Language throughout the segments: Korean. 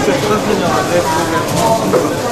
넷플릭스 초단편 영화제 프로그램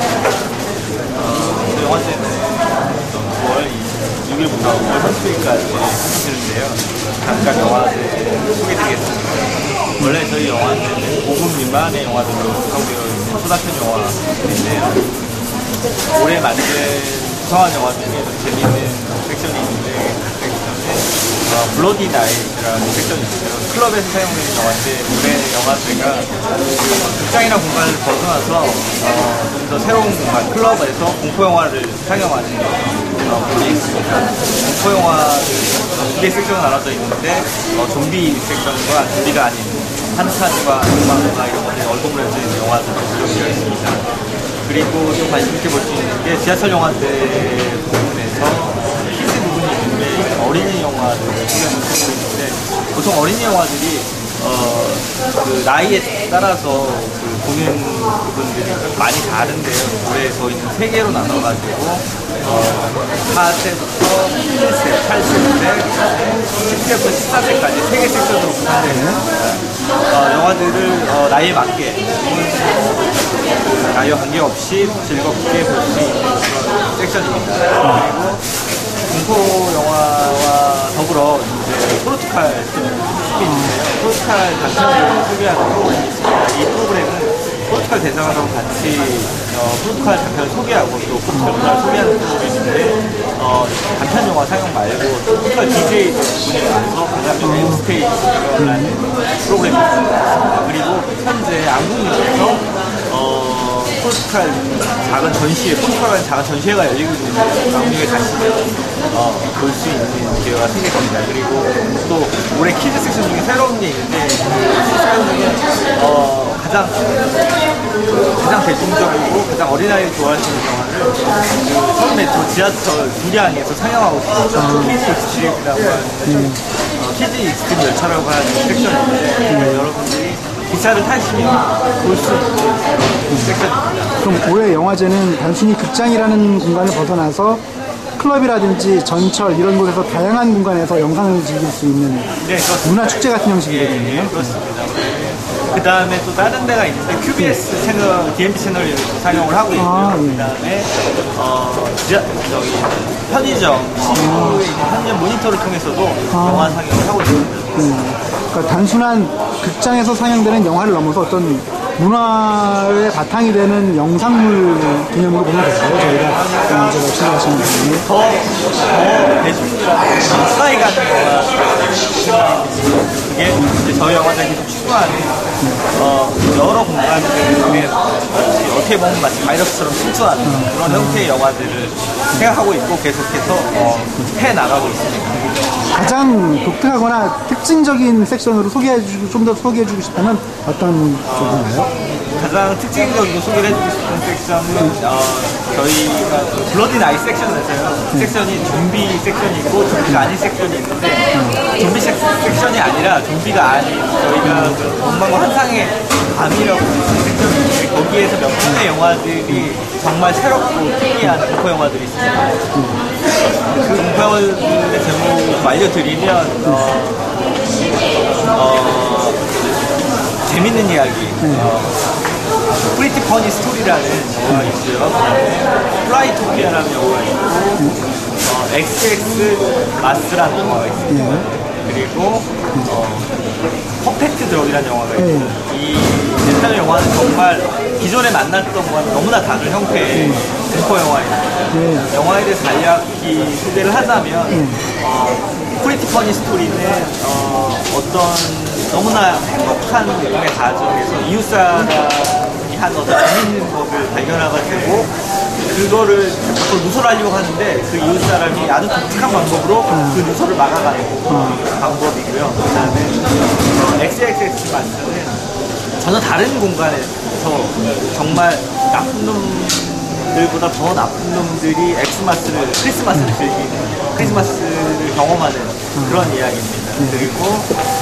영화제는 9월 26일부터 5월 30일까지 하시는데요. 각각 영화제 소개드리겠습니다. 원래 저희 영화제는 5분 미만의 영화들로 구성되어 있는 초단편 영화인데요. 올해 만든 구성한 영화 중에 재미있는 섹션이 있는데 그 섹션은 블러디 나잇이라는 섹션이 있어요. 클럽에서 사용되는 영화인데 올해 영화제가 극장이나 공간을 벗어나서 좀 더 새로운 공간, 클럽에서 공포영화를 상영하는 분이 있습니다. 공포영화를 두 개의 섹션으로 나눠져 있는데 좀비 섹션과 좀비가 아닌 판타지와 음악과 이런 것들이 얼굴물에서 있는 영화들로 구성되어 있습니다. 그리고 좀 관심 있게 볼 수 있는 게 지하철 영화제 부분에서 키즈 부분이 있는데 어린이 영화들을 소개하고 있는데 보통 어린이 영화들이 그 나이에 따라서 그 보는 부분들이 많이 다른데요. 올해 저희는 3개로 나눠가지고 4세부터 7세, 8세, 10세부터 14세까지 3개 섹션으로 구성되어 있습니다. 영화들을 나이에 맞게 나이와 관계없이 즐겁게 볼 수 있는 그런 섹션입니다. 그리고 공포 영화와 더불어 이제 포르투갈 수업이 있는데요. 포르투갈 단편을 소개하는 프로그램이 있습니다. 이 프로그램은 포르투갈 대사관하고 같이 포르투갈 단편을 소개하고 또 포르투갈 문화를 소개하는 프로그램인데 단편 영화 상영 말고 포르투갈 DJ 분이 와서 관람용 엠스테이지라는 프로그램이 있습니다. 그리고 현재 안국역에서 포르투갈 작은 전시회, 포르투갈의 작은 전시회가 열리고 있는데 안국역에 가시면 볼 수 있는 기회가 생길 겁니다. 그리고 또 올해 키즈 섹션 중에 새로운 게 있는데 키즈 섹션 중에 가장 대중적이고 가장 어린아이를 좋아할 수 있는 영화를 서울 메트로 지하철 두량에서 상영하고 있습니다. 키즈 익스트림이라고 하는 키즈 익스트림 열차라고 하는 섹션인데 여러분들이 기차를 타시면 볼 수 있는 섹션입니다. 그럼 올해 영화제는 단순히 극장이라는 공간을 벗어나서 클럽이라든지 전철 이런 곳에서 다양한 공간에서 영상을 즐길 수 있는 문화축제 같은 형식이 되겠네요. 네, 그렇습니다. 그 다음에 또 다른 데가 있는데 QBS 채널, DMB 채널을 상영을 하고 있고요. 그 다음에 편의점, CU에 있는 편의점 모니터를 통해서도 영화 상영을 하고 있습니다. 그러니까 단순한 극장에서 상영되는 영화를 넘어서 어떤 문화의 바탕이 되는 영상물 개념으로 보면 될까요? 저희가 이제 말씀하시는 부분이 더 대중들한테 가까이 가는 영화 그게 이제 저희 영화제가 계속 추구하는 여러 공간들에 어떻게 보면 마치 바이러스처럼 침투하는 그런 형태의 영화들을 생각하고 있고 계속해서 해나가고 있습니다. 가장 독특하거나 특징적인 섹션으로 좀 더 소개해주고 싶다면 어떤 쪽인가요? 가장 특징적이고 소개를 해주고 싶은 섹션은 저희가 블러디 나잇 섹션에서요. 섹션이 좀비 섹션이 있고 좀비가 아닌 섹션이 있는데 좀비 섹션이 아니라 좀비가 아닌 저희가 원망과 환상의 밤이라고 하는 섹션인데 거기에서 몇 편의 영화들이 정말 새롭고 특이한 공포 영화들이 있습니다. 그 공포 영화들의 제목 좀 알려드리면 재밌는 이야기 프리티 퍼니 스토리라는 영화가 있고요. 플라이토피아라는 영화가 있고 XX 마스라는 영화가 있습니다. 그리고 퍼펙트 드럭이라는 영화가 있고 이 네 편의 영화는 정말 기존에 만났던 것과는 너무나 다른 형태의 공포 영화입니다. 영화에 대해서 간략히 소개를 하자면 프리티 퍼니 스토리는 어떤 너무나 행복한 느낌의 가정에서 이웃사람이 한 어떤 재밌는 법을 발견하게 되고 그거를 자꾸 누설하려고 하는데 그 이웃사람이 아주 독특한 방법으로 그 누설을 막아가는 방법이고요. 그 다음에 XXX 마스는 전혀 다른 공간에서 정말 나쁜 놈들보다 더 나쁜 놈들이 크리스마스를 즐기는 크리스마스를 경험하는 그런 이야기입니다. 그리고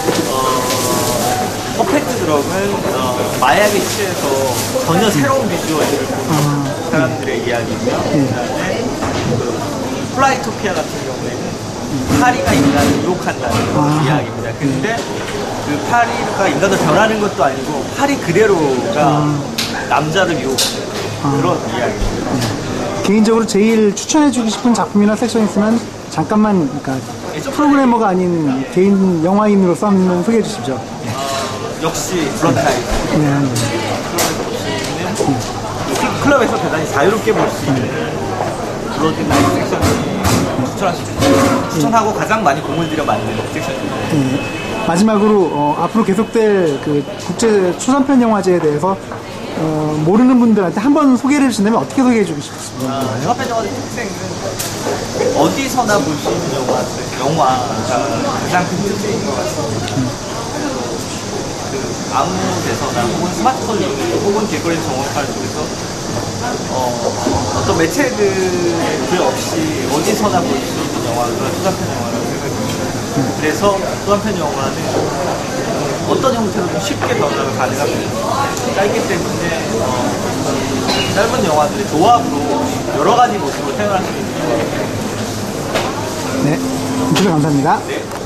퍼펙트 드럭은 마약에 취해서 전혀 새로운 비주얼들을 보는 사람들의 이야기고요. 그다음에 플라이토피아 같은 경우에는 파리가 인간을 유혹한다는 이야기입니다. 근데 그 파리가 인간을 변하는 것도 아니고 파리 그대로가 남자를 유혹하는 그런 이야기예요. 개인적으로 제일 추천해주고 싶은 작품이나 섹션이 있으면 잠깐만, 그러니까 프로그래머가 아닌 개인 영화인으로서 한번 소개해 주시죠. 역시 블러드라이트. 네. 클럽에서 대단히 자유롭게 볼 수 있는 블러드라이트 섹션을 추천하고 가장 많이 공을 들여 만든 섹션입니다. 네. 마지막으로 앞으로 계속될 그 국제 초단편 영화제에 대해서 모르는 분들한테 한번 소개를 해주신다면 어떻게 소개해주고 싶습니다. 초단편 영화의 특색은 어디서나 볼 수 있는 영화가 가장 큰 특색인 것 같습니다. 아무 데서나 혹은 스마트폰 이용해서 혹은 길거리에서 정원파를 통해서 어떤 매체들 없이 어디서나 볼 수 있는 영화가 초단편 영화라고 생각합니다. 그래서 초단편 영화는 어떤 형태로든 쉽게 변화가 가능합니다. 짧기 때문에 짧은 영화들의 조합으로 여러 가지 모습으로 태어날 수 있는 영화입니다. 네, 인터뷰 감사합니다. 네.